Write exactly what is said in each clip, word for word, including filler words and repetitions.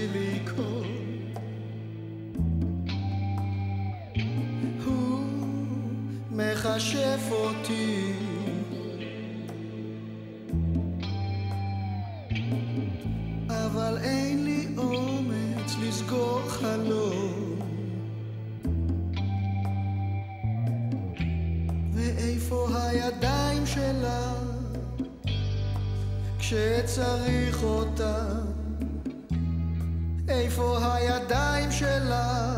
הסיליקון. הוא מחשף אותי, אבל אין לי אומץ לסגור חלום. ואיפה הידיים שלה כשצריך אותה? איפה הידיים שלה?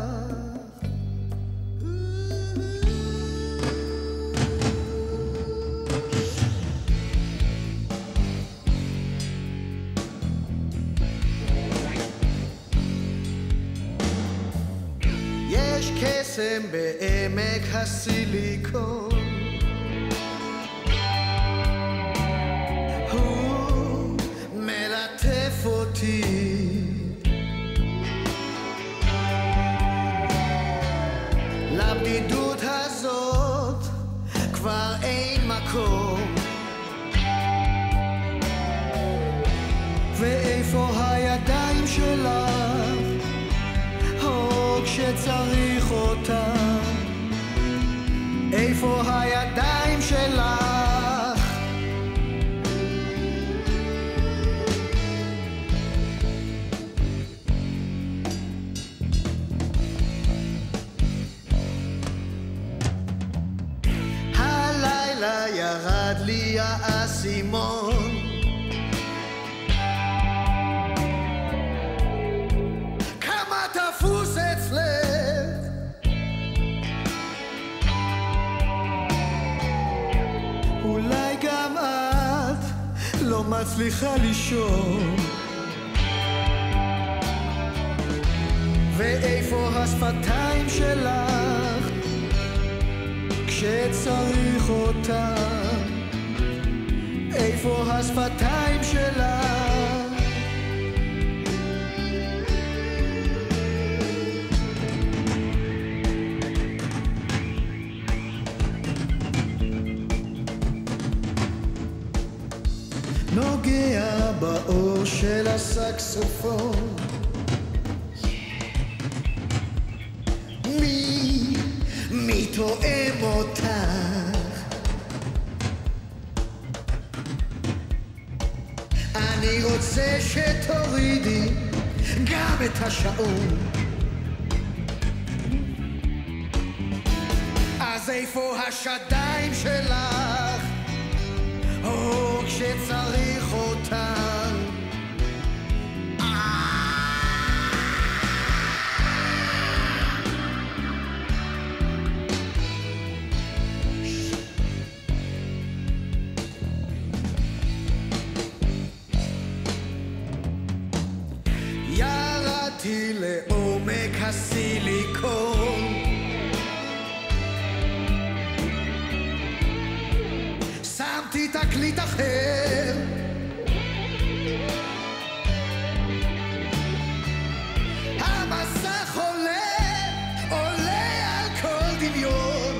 יש קסם בעמק הסיליקון, הוא מלטף אותי, לבדידות הזאת כבר אין מקום. ואיפה הידיים שלך כשצריך אותה? איפה הידיים שלך? הלילה ירד לי האסימון, כמה תפוס אצלך, אולי גם את לא מצליחה לישון. ואיפה השפתיים שלך כשצריך אותה? איפה השפתיים שלך? נוגע באור של הסקסופון, מי, מי תואם אותך? אני רוצה שתורידי גם את השעון. אז איפה השדיים שלך? או כשצריך אותן? ירדתי לעומק הסיליקון, שמתי תקליט אחר, המסך עולה, עולה על כל דמיון.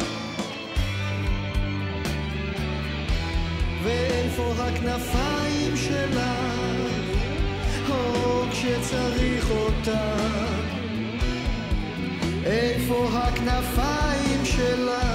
ואיפה הכנפיים שלך, או כשצריך אותה? איפה הכנפיים שלך?